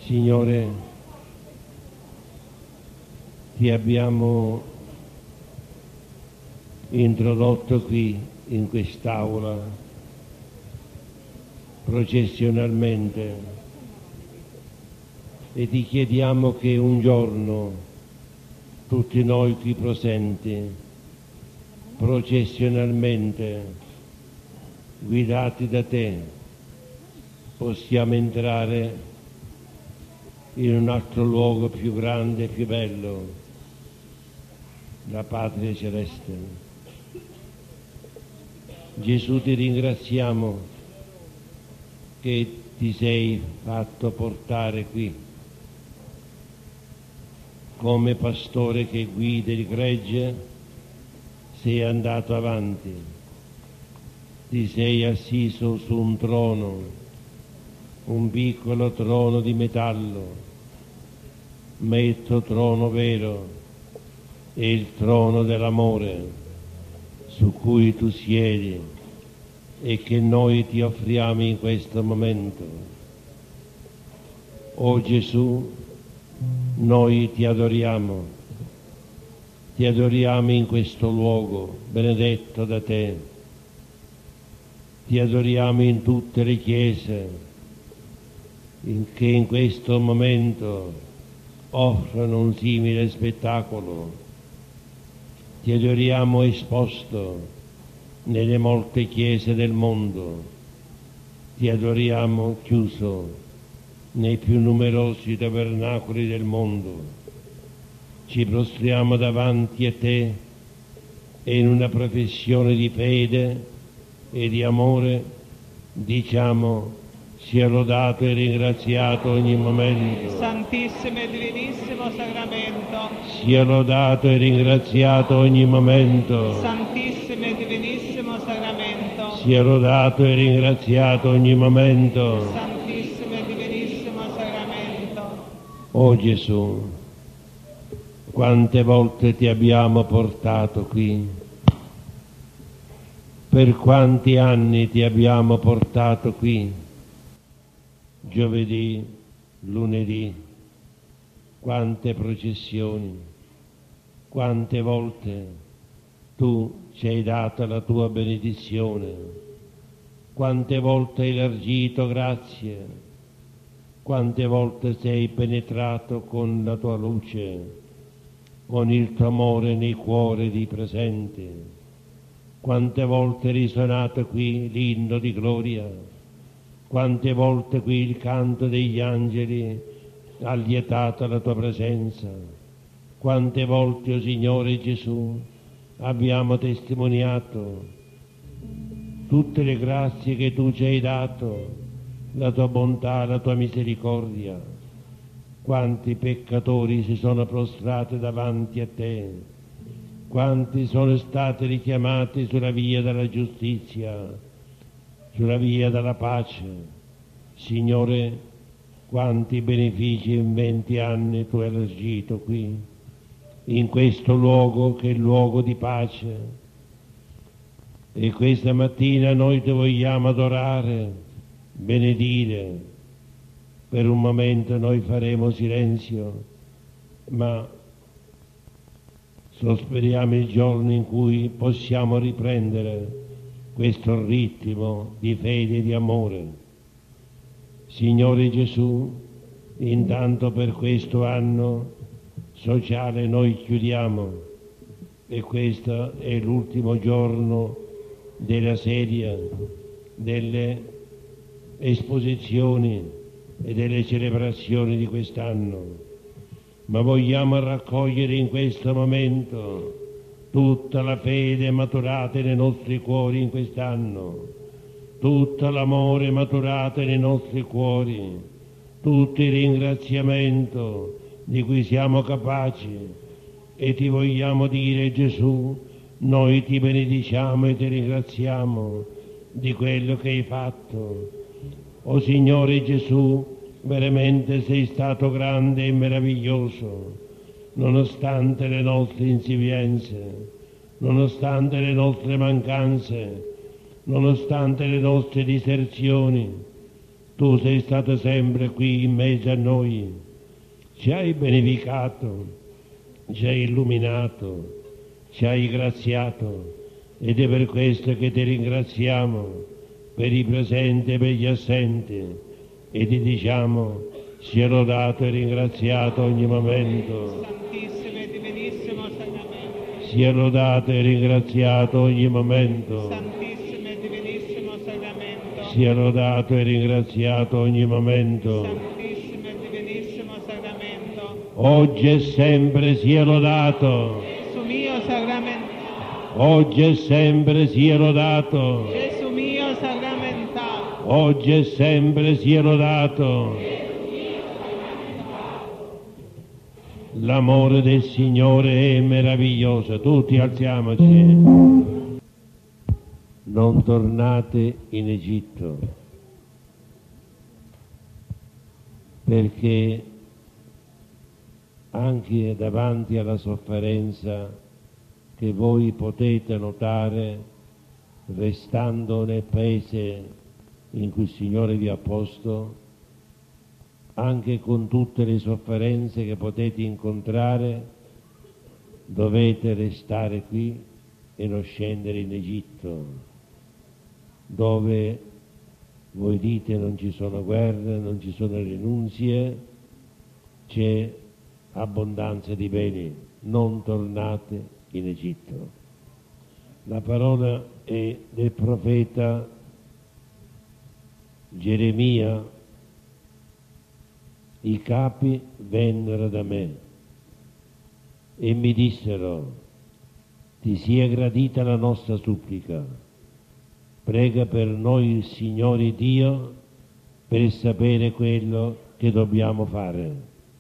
Signore, ti abbiamo introdotto qui in quest'aula processionalmente e ti chiediamo che un giorno tutti noi qui presenti processionalmente guidati da te possiamo entrare in un altro luogo più grande e più bello, la Patria Celeste. Gesù, ti ringraziamo che ti sei fatto portare qui come pastore che guida il gregge, sei andato avanti, ti sei assiso su un trono, un piccolo trono di metallo, metto trono vero, è il trono dell'amore su cui tu siedi e che noi ti offriamo in questo momento. O Gesù, noi ti adoriamo in questo luogo benedetto da te, ti adoriamo in tutte le chiese che in questo momento offrono un simile spettacolo, ti adoriamo esposto nelle molte chiese del mondo, ti adoriamo chiuso nei più numerosi tabernacoli del mondo, ci prostriamo davanti a te e in una professione di fede e di amore diciamo: sia lodato e ringraziato ogni momento. Santissimo e Divinissimo Sacramento. Sia lodato e ringraziato ogni momento. Santissimo e Divinissimo Sacramento. Sia lodato e ringraziato ogni momento. Santissimo e Divinissimo Sacramento. O Gesù, quante volte ti abbiamo portato qui? Per quanti anni ti abbiamo portato qui? Giovedì, lunedì, quante processioni, quante volte tu ci hai dato la tua benedizione, quante volte hai elargito grazie, quante volte sei penetrato con la tua luce, con il tuo amore nei cuori dei presenti, quante volte è risuonato qui l'inno di gloria, quante volte qui il canto degli angeli ha lietato la tua presenza, quante volte, o Signore Gesù, abbiamo testimoniato tutte le grazie che tu ci hai dato, la tua bontà, la tua misericordia. Quanti peccatori si sono prostrati davanti a te, quanti sono stati richiamati sulla via della giustizia, sulla via della pace. Signore, quanti benefici in 20 anni tu hai elargito qui, in questo luogo che è il luogo di pace. E questa mattina noi ti vogliamo adorare, benedire. Per un momento noi faremo silenzio, ma sospiriamo il giorno in cui possiamo riprendere questo ritmo di fede e di amore. Signore Gesù, intanto per questo anno sociale noi chiudiamo e questo è l'ultimo giorno della serie, delle esposizioni e delle celebrazioni di quest'anno, ma vogliamo raccogliere in questo momento tutta la fede maturata nei nostri cuori in quest'anno, tutto l'amore maturato nei nostri cuori, tutto il ringraziamento di cui siamo capaci, e ti vogliamo dire: Gesù, noi ti benediciamo e ti ringraziamo di quello che hai fatto. O Signore Gesù, veramente sei stato grande e meraviglioso, nonostante le nostre insipienze, nonostante le nostre mancanze, nonostante le nostre diserzioni. Tu sei stato sempre qui in mezzo a noi, ci hai beneficato, ci hai illuminato, ci hai graziato ed è per questo che ti ringraziamo per i presenti e per gli assenti e ti diciamo sia lodato e ringraziato ogni momento. Santissimo e divinissimo sacramento. Sia lodato e ringraziato ogni momento. Santissimo e divinissimo sacramento. Sia lodato e ringraziato ogni momento. Santissimo e divinissimo sacramento. Oggi e sempre sia lodato. Gesù mio sacramentato. Oggi e sempre sia lodato. Gesù mio sacramentato. Oggi e sempre sia lodato. L'amore del Signore è meraviglioso. Tutti alziamoci. Non tornate in Egitto, perché anche davanti alla sofferenza che voi potete notare restando nel paese in cui il Signore vi ha posto, anche con tutte le sofferenze che potete incontrare, dovete restare qui e non scendere in Egitto, dove voi dite non ci sono guerre, non ci sono rinunzie, c'è abbondanza di beni. Non tornate in Egitto. La parola è del profeta Geremia. I capi vennero da me e mi dissero: ti sia gradita la nostra supplica, prega per noi il Signore Dio per sapere quello che dobbiamo fare.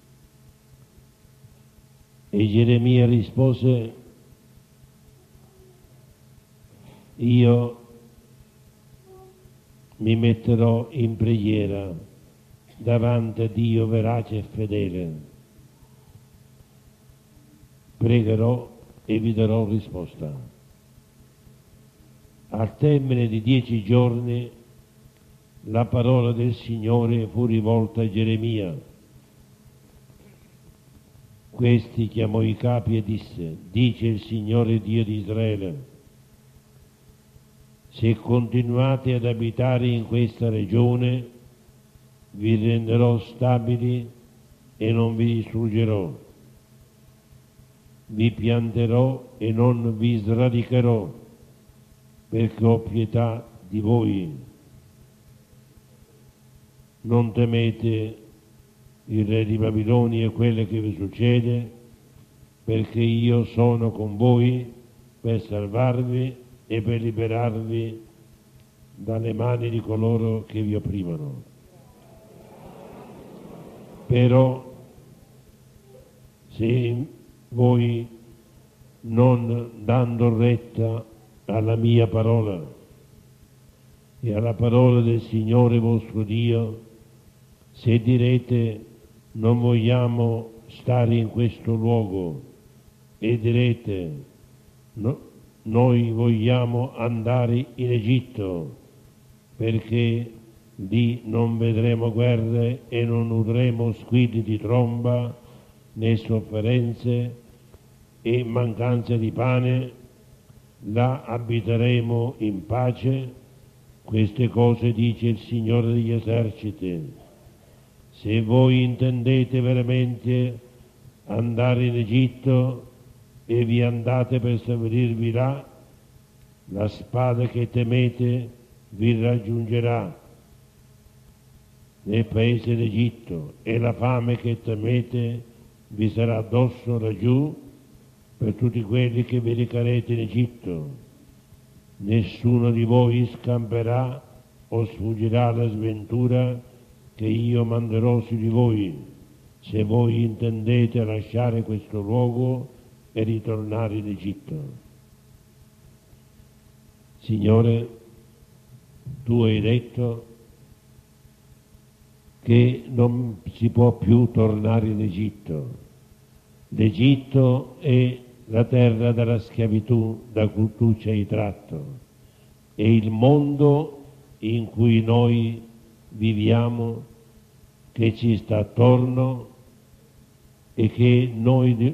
E Geremia rispose: io mi metterò in preghiera davanti a Dio verace e fedele, pregherò e vi darò risposta. Al termine di 10 giorni la parola del Signore fu rivolta a Geremia. Questi chiamò i capi e disse: dice il Signore Dio di Israele, se continuate ad abitare in questa regione vi renderò stabili e non vi distruggerò, vi pianterò e non vi sradicherò, perché ho pietà di voi. Non temete il re di Babilonia e quello che vi succede, perché io sono con voi per salvarvi e per liberarvi dalle mani di coloro che vi opprimono. Però se voi, non dando retta alla mia parola e alla parola del Signore vostro Dio, se direte non vogliamo stare in questo luogo e direte no, noi vogliamo andare in Egitto, perché lì non vedremo guerre e non udremo squilli di tromba né sofferenze e mancanza di pane, là abiteremo in pace. Queste cose dice il Signore degli eserciti. Se voi intendete veramente andare in Egitto e vi andate per stabilirvi là, la spada che temete vi raggiungerà nel paese d'Egitto e la fame che temete vi sarà addosso laggiù per tutti quelli che vi recherete in Egitto. Nessuno di voi scamperà o sfuggirà alla sventura che io manderò su di voi, se voi intendete lasciare questo luogo e ritornare in Egitto. Signore, tu hai detto che non si può più tornare in Egitto. L'Egitto è la terra della schiavitù da cui tu ci hai tratto, è il mondo in cui noi viviamo, che ci sta attorno e che noi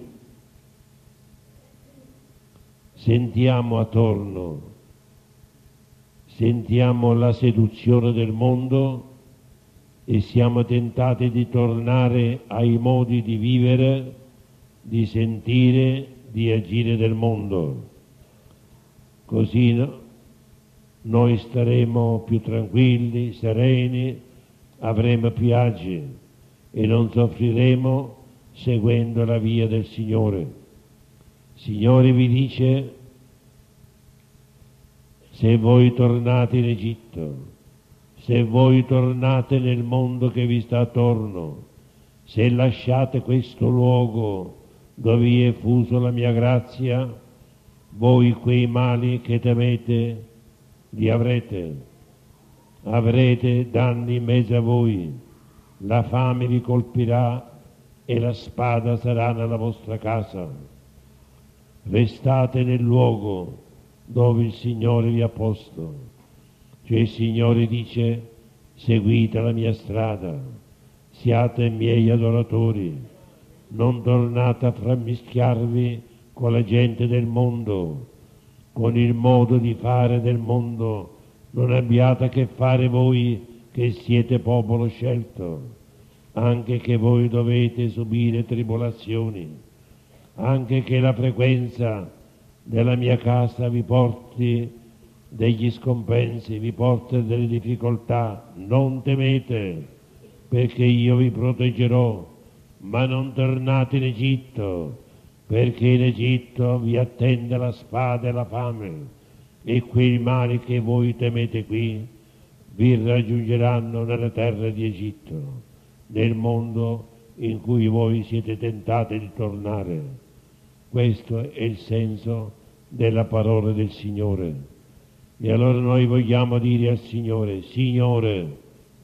sentiamo attorno, sentiamo la seduzione del mondo e siamo tentati di tornare ai modi di vivere, di sentire, di agire del mondo. Così noi staremo più tranquilli, sereni, avremo più agi e non soffriremo seguendo la via del Signore. Il Signore vi dice: se voi tornate in Egitto, se voi tornate nel mondo che vi sta attorno, se lasciate questo luogo dove è effuso la mia grazia, voi quei mali che temete li avrete. Avrete danni in mezzo a voi, la fame vi colpirà e la spada sarà nella vostra casa. Restate nel luogo dove il Signore vi ha posto. Cioè il Signore dice: seguite la mia strada, siate miei adoratori, non tornate a frammischiarvi con la gente del mondo, con il modo di fare del mondo. Non abbiate a che fare voi che siete popolo scelto, anche che voi dovete subire tribolazioni, anche che la frequenza della mia casa vi porti degli scompensi, vi porta delle difficoltà. Non temete, perché io vi proteggerò, ma non tornate in Egitto, perché in Egitto vi attende la spada e la fame, e quei mali che voi temete qui vi raggiungeranno nella terra di Egitto, nel mondo in cui voi siete tentati di tornare. Questo è il senso della parola del Signore. E allora noi vogliamo dire al Signore: Signore,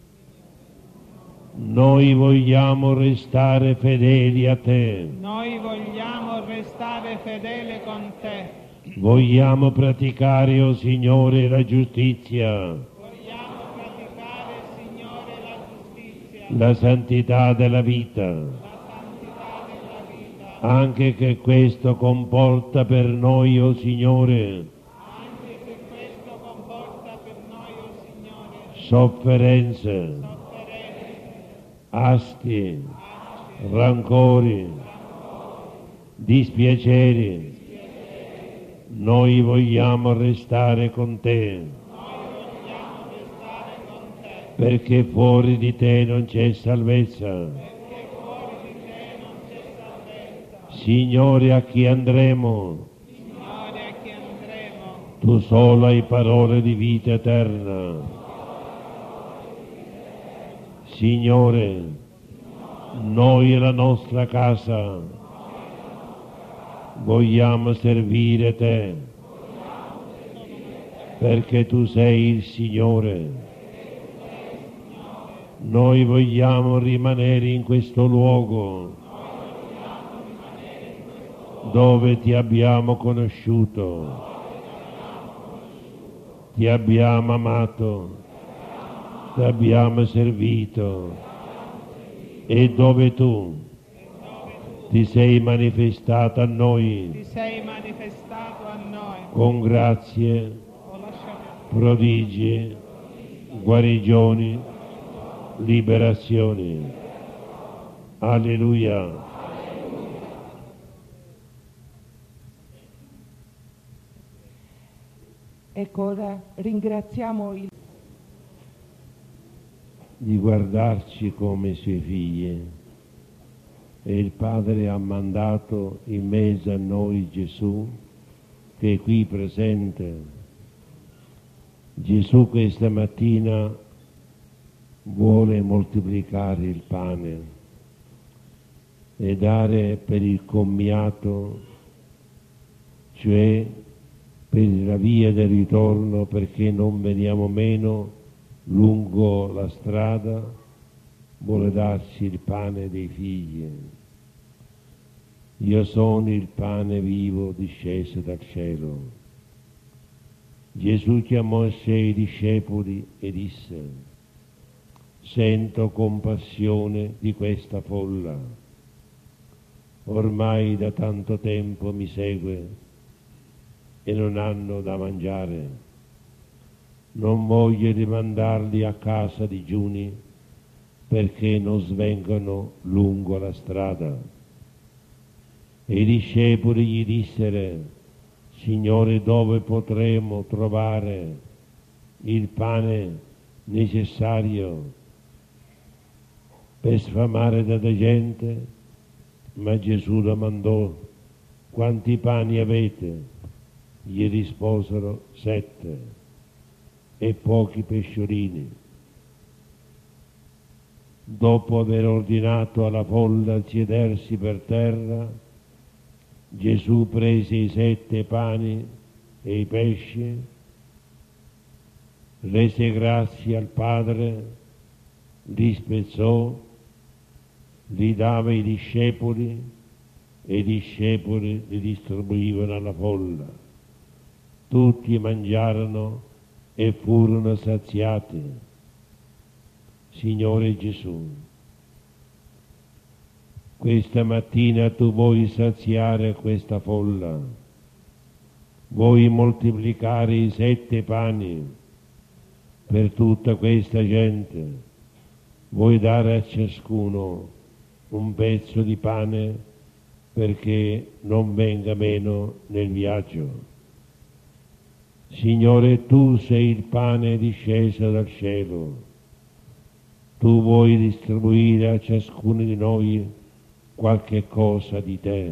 noi vogliamo restare fedeli a Te. Noi vogliamo restare fedeli con Te. Vogliamo praticare, o Signore, la giustizia, Vogliamo praticare, Signore, la giustizia, la santità della vita, la santità della vita, anche che questo comporta per noi, o Signore, anche se questo comporta per noi, o Signore, sofferenze, asti, rancori, dispiaceri. Noi vogliamo restare con Te, perché fuori di Te non c'è salvezza. Signore, a chi andremo? Signore, a chi andremo? Tu solo hai parole di vita eterna. Signore, noi e la nostra casa vogliamo servire Te, perché Tu sei il Signore. Noi vogliamo rimanere in questo luogo dove Ti abbiamo conosciuto, Ti abbiamo amato, Ti abbiamo servito e dove Tu Ti sei manifestato a noi Ti sei manifestato a noi con grazie, con lasciamento, prodigi, guarigioni, liberazioni. Alleluia. Ecco, ora ringraziamo il Di guardarci come Suoi figli. E il Padre ha mandato in mezzo a noi Gesù, che è qui presente. Gesù questa mattina vuole moltiplicare il pane e dare per il commiato, cioè per la via del ritorno, perché non veniamo meno lungo la strada, vuole darci il pane dei figli. Io sono il pane vivo disceso dal cielo. Gesù chiamò i suoi discepoli e disse: sento compassione di questa folla. Ormai da tanto tempo mi segue e non hanno da mangiare. Non voglio rimandarli a casa digiuni perché non svengano lungo la strada. E i discepoli gli dissero: Signore, dove potremo trovare il pane necessario per sfamare tanta gente? Ma Gesù domandò: quanti pani avete? Gli risposero: 7 e pochi pesciolini. Dopo aver ordinato alla folla di sedersi per terra, Gesù prese i 7 pani e i pesci, rese grazie al Padre, li spezzò, li dava ai discepoli e i discepoli li distribuivano alla folla. Tutti mangiarono e furono saziati. Signore Gesù, questa mattina tu vuoi saziare questa folla, vuoi moltiplicare i 7 pani per tutta questa gente, vuoi dare a ciascuno un pezzo di pane perché non venga meno nel viaggio. Signore, tu sei il pane disceso dal cielo, tu vuoi distribuire a ciascuno di noi qualche cosa di te.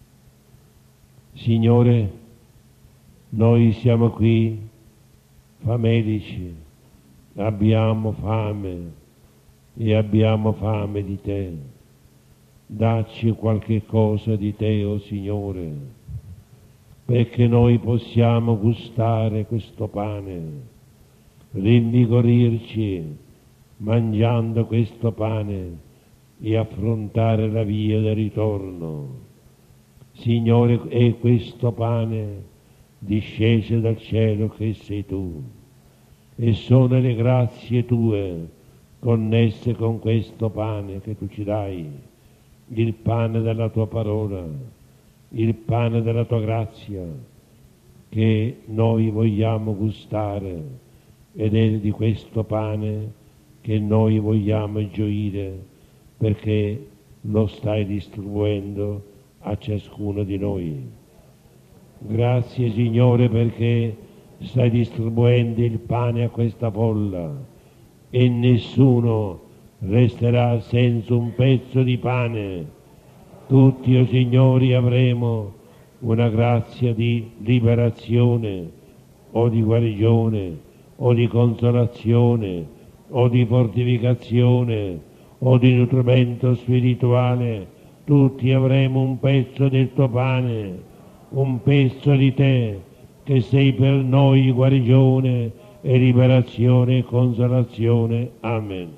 Signore, noi siamo qui famelici, abbiamo fame e abbiamo fame di te. Dacci qualche cosa di te, o Signore, perché noi possiamo gustare questo pane, rinvigorirci mangiando questo pane e affrontare la via del ritorno. Signore, è questo pane disceso dal cielo che sei tu, e sono le grazie tue connesse con questo pane che tu ci dai, il pane della tua parola, il pane della tua grazia, che noi vogliamo gustare, ed è di questo pane che noi vogliamo gioire, perché lo stai distribuendo a ciascuno di noi. Grazie Signore, perché stai distribuendo il pane a questa folla e nessuno resterà senza un pezzo di pane. Tutti, o Signori, avremo una grazia di liberazione o di guarigione o di consolazione o di fortificazione o di nutrimento spirituale. Tutti avremo un pezzo del tuo pane, un pezzo di te, che sei per noi guarigione e liberazione e consolazione. Amen.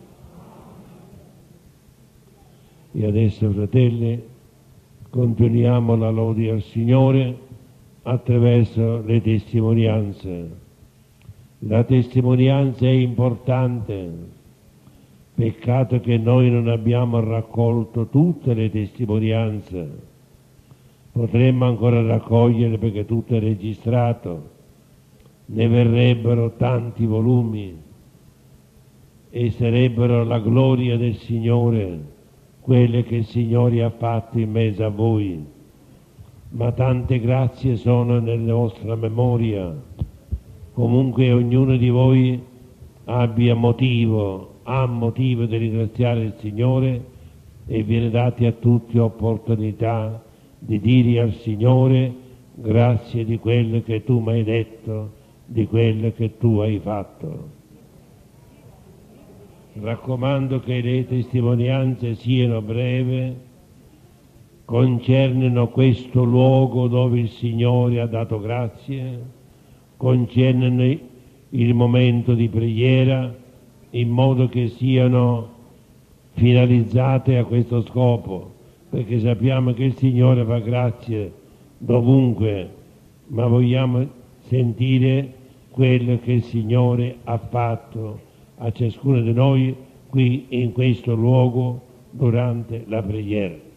E adesso, fratelli, continuiamo la lode al Signore attraverso le testimonianze. La testimonianza è importante, peccato che noi non abbiamo raccolto tutte le testimonianze. Potremmo ancora raccogliere perché tutto è registrato, ne verrebbero tanti volumi e sarebbero la gloria del Signore quelle che il Signore ha fatto in mezzo a voi. Ma tante grazie sono nella vostra memoria. Comunque ognuno di voi ha motivo di ringraziare il Signore, e viene data a tutti opportunità di dire al Signore grazie di quello che tu mi hai detto, di quello che tu hai fatto. Raccomando che le testimonianze siano brevi, concernano questo luogo dove il Signore ha dato grazie, concernano il momento di preghiera, in modo che siano finalizzate a questo scopo, perché sappiamo che il Signore fa grazie dovunque, ma vogliamo sentire quello che il Signore ha fatto a ciascuno di noi qui in questo luogo durante la preghiera.